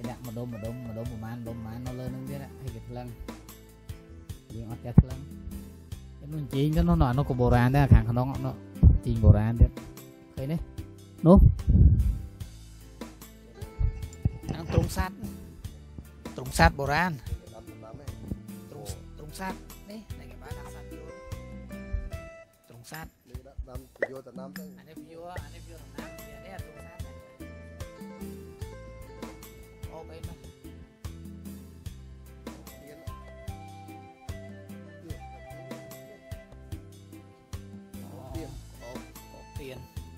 cái đạn mà đôm một màn nó lên biết đấy hay cái lăngยิงออกจากลังมันจริงก็น้อยๆnó có โบราณได้ขังขนมเนาะจริงโบราณเด็ดเคยเนี่ยนู้นตรงสัตว์โบราณตรงสัตว์นี่ในกระบะดักสัตว์ตรงสัตว์อันนี้พิโยน้ำเนี่ยตรงสัตว์โอเคไหมtiền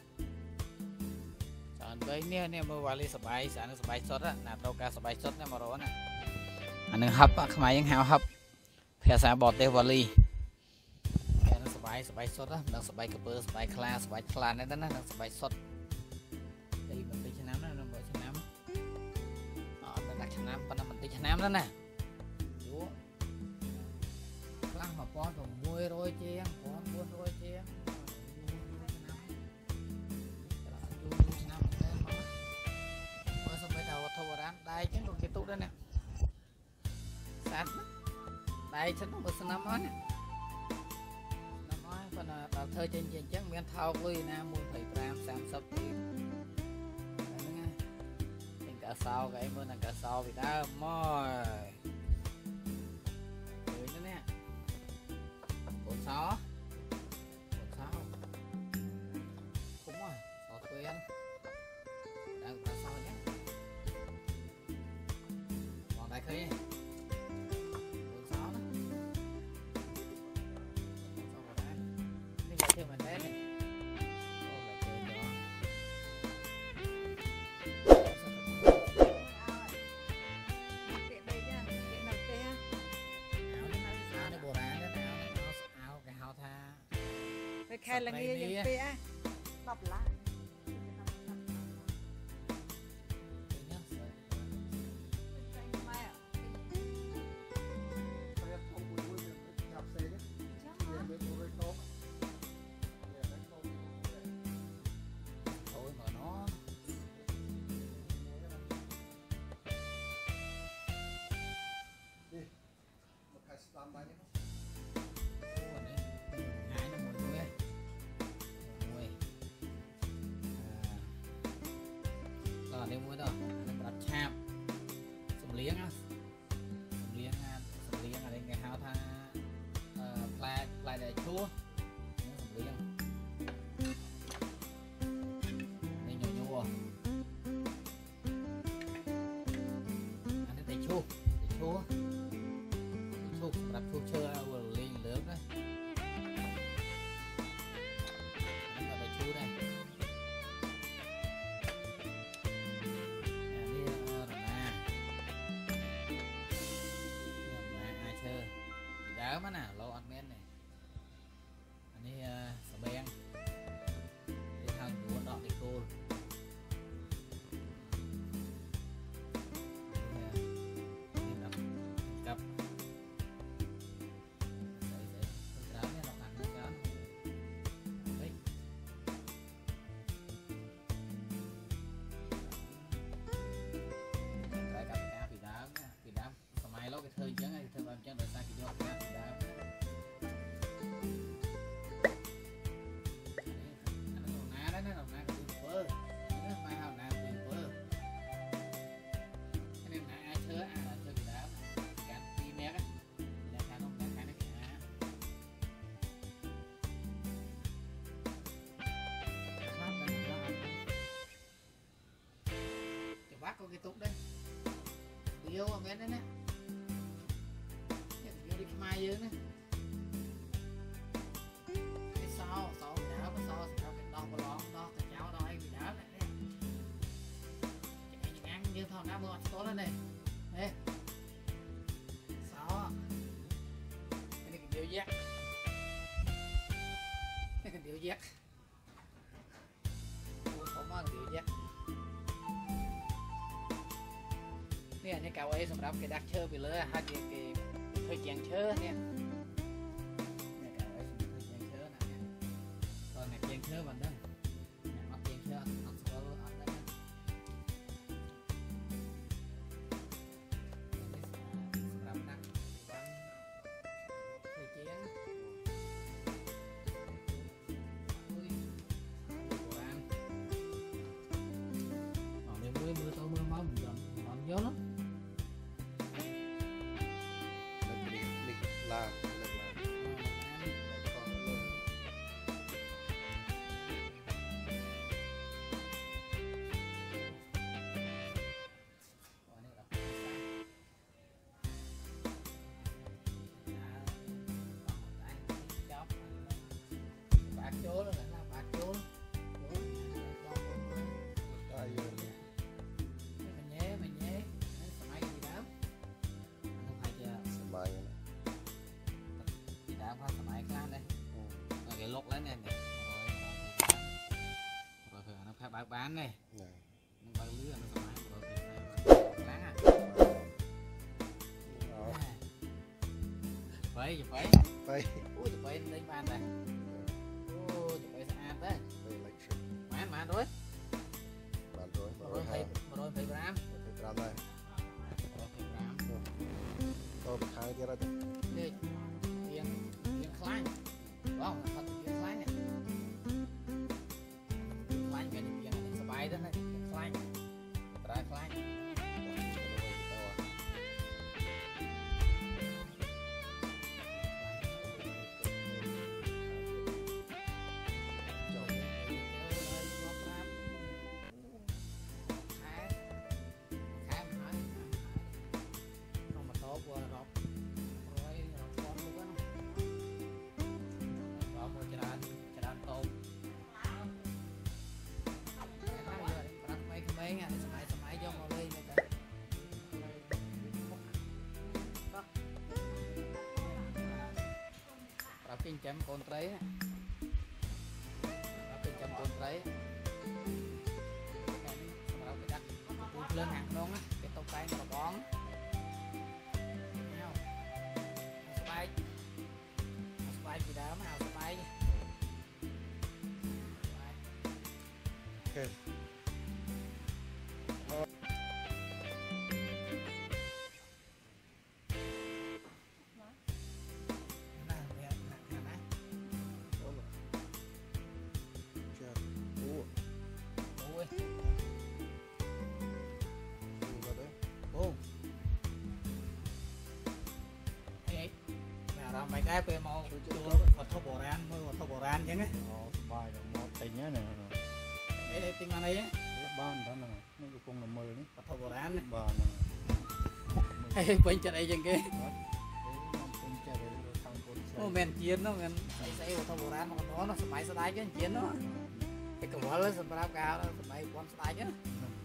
sẵn với nè mua vali sập bài sẵn sập bài sốt á nè tàu cá sập bài sốt nè mà rồi nè anh đừng hấp á không ai những hao hấp phe xa bọt tê vali nó sập bài sốt á đang sập bài cờ bơ sập bài kla này đó nè đang sập bài sốt đây mình đi chân nám nó mới chân nám mình đặt chân nám còn mình đi chân nám đó nè lăng mà con còn mua rồi chứ con mua rồi chứ thô đá đây chứ còn cái tủ đó nè sát đây chắc nó một năm nói nè năm nói phần là thơ trên chắc miếng thao vui na mua phải gram sam sấp mình cả sau cái bên là cả sau vì đã mỏi rồi nữa nè cột sáu cũng rồi có quen đang cả sau nhé đại khơi cuốn sáu đó bây giờ thêm mình đấy này áo cái hao tha cái khe là nghe những pia đọc lại đây mua đó đặt chạm sầm liếng ở đây ngày hao tha lại để chua sầm liếng đây nhô anh đây chua đặt chua chơi vừa lên lớn đấy anh đặt chua đây đá mà nè lâu ăn men này anh ấy sờ beng đi thằng muốn đọ đi cô cặp thời gian này thời làm cho đời sai kỳ do bác có cái túc đấy yêu ở bên đấy nè đi mai dưới nè cái sau đá cái sau cái đo cái lon đo cái cháu đo cái đá này cái ăn như thằng đá mưa tốt lên này đây sau cái này cái điều giác cái điều giác không có điều giác nè cái cào ấy xong đó cái đặc chơi bị lỡ hai cái thời gian chơi nè cào ấy thời gian chơi nè còn ngày gian chơi mình đó mặt gian chơi ăn sờ ăn đấy ឡាលើកឡា bán này bao lứa nó thoải mái láng à vậy ui chụp vậy lấy ban này ui chụp vậy sao đấy mán rồi rồi phải gram đây tôi bị khai kia đó đi tiền khai không thật tiền khai này khai cái này sờ bài đó này khai ra khai kinh chấm con trái kinh chấm con trái lên hàng luôn á cái tàu tay nó bón bay bay gì đó mà bay mày cái pe màu vật thô bồ ran mới vật thô bồ ran chứ á bài một tình nhá này để tình anh ấy á ban đó nè nó cũng là mười đấy vật thô bồ ran bà hay quên trên đây chân kia ô men chiến nó men xây vật thô bồ ran mà còn nó máy sấy chứ chiến nó cái cầu nó sấy bao cao nó máy quan sấy chứ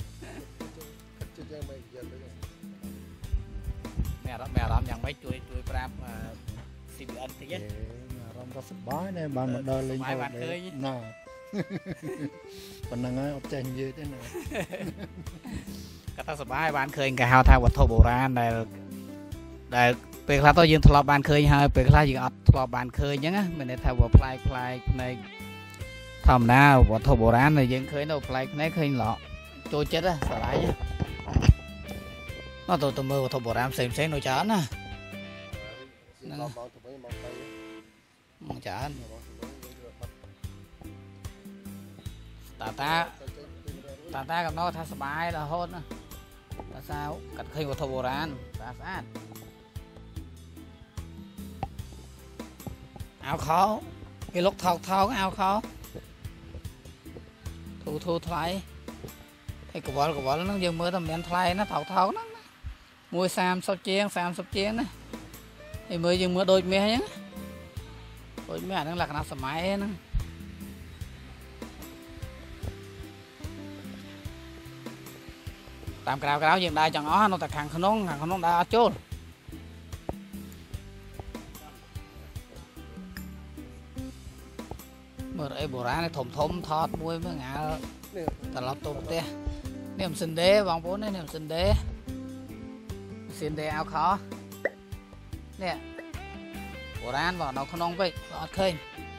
mẹ đó nhận mấy chuối pram CBN thì chứ rong có bói này bạn một đời lên bạn chơi nè còn năng ấy ốp chanh gì thế này cái ta sập bái bạn khơi cái hào thang vật thô bồ ran này để về là tôi dương thọ bạn khơi hay về là dương thọ bạn khơi nhá mình để thao vật play này thầm nào vật thô bồ ran này dương khơi đâu play này khơi lọ trôi chết á sợ lại nhá nó tôi mơ vật thô bồ ran xem nồi chán à chán taกับnóถ้าสบายlà hôn là sao cắt khơi vào thô bồ ran ta sát áo khó cái lúc thao cái áo khó thu thay cái của vợ nó dừng mưa tầm đen thay nó thao nó mua sam sắp chén này thì mới dừng mưa đôi mẹ nhá đôi mẹ nó là cái nào sầm máy nó tạm cái áo dừng đây chẳng ó nó ta hàng không đã chốt mưa đây bồ ra này thùng thọt muối mới ngã ta lọt tụt thế niềm sinh đế vòng vốn đấy niềm sinh đế áo khó nè bồ ra vào nó không vậy lọt khơi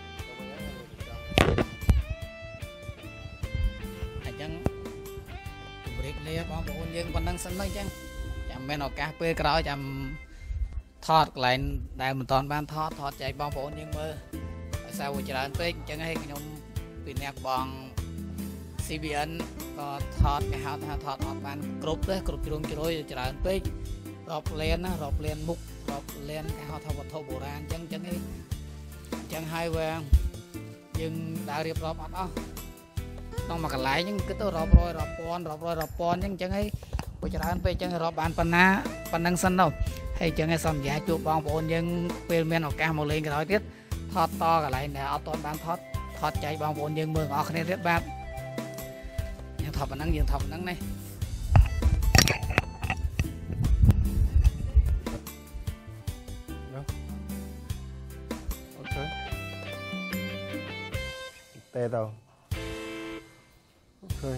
chẳng biệt lia vòng vốn nhưng còn đang sân mấy chẳng chẳng bên nó cà phê cái chăm thọt lại đây mình toàn ban thọt chạy vòng vốn nhưng mơ sao vừa chờ tới chẳng hay nhung bị nẹt bằng CBN có thọt cái thọt ban group đấy group chung chơi chờ tới rọp lên mục bọc lên cái họ thâu vật thâu bổ ra chẳng hai về nhưng đã riệp rộp ọt đó nó mà cả lại nhưng cái tôi rộp rồi nhưng chẳng ấy bây giờ anh về chẳng rộp bàn pan năng sân đâu hay chẳng ấy xong giá chụp bong bồn nhưng bên men ở ca một lên cái nói tiết thọt to cả lại nè ở toàn bàn thọt chạy bong bồn nhưng mưa ngọt nên rất bad nhưng thọt pan năng này tê đâu ok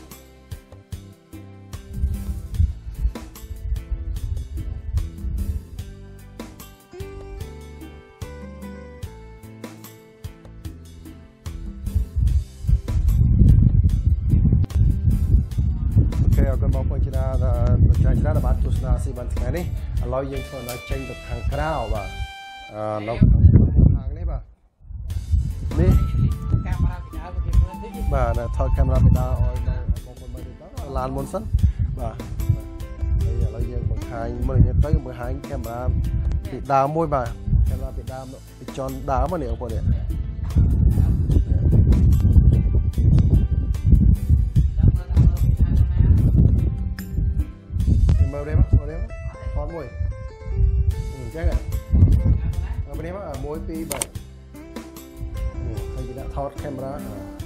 con bóng quay ra tranh ra là bạn tụt na si bạn cái này lôi dương phần là tranh được hàng cao và nó hàng đấy bà đi bà là thôi camera bị đau rồi làn môn sẵn bà bây giờ lôi dương bằng hai mình nhớ tới 12 camera bị đau môi bà camera bị đau bị tròn đá mà liệu qua điện màu đen con mùi chắc à bên đây mà môi pi vậy hay đã thọt camera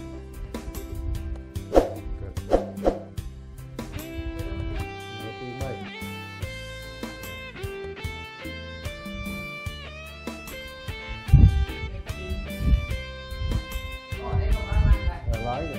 lái rồi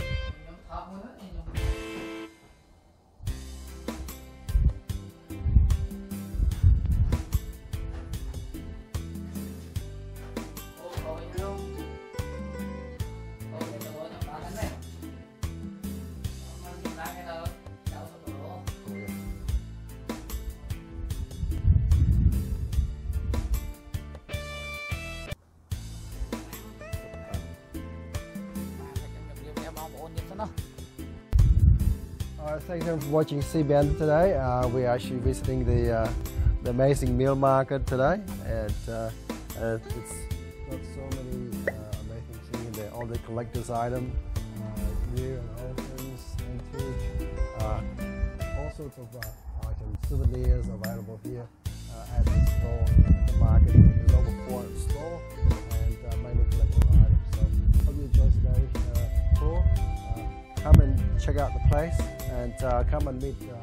Thank you for watching CBN today. We're actually visiting the amazing meal market today, and it's got so many amazing things in there. All the collector's items, new and old things, antique, all sorts of items, souvenirs available here at the store, at the market. There's over 4 store and mainly collector's items. So hope you enjoy today's tour. Come and check out the place and come and meet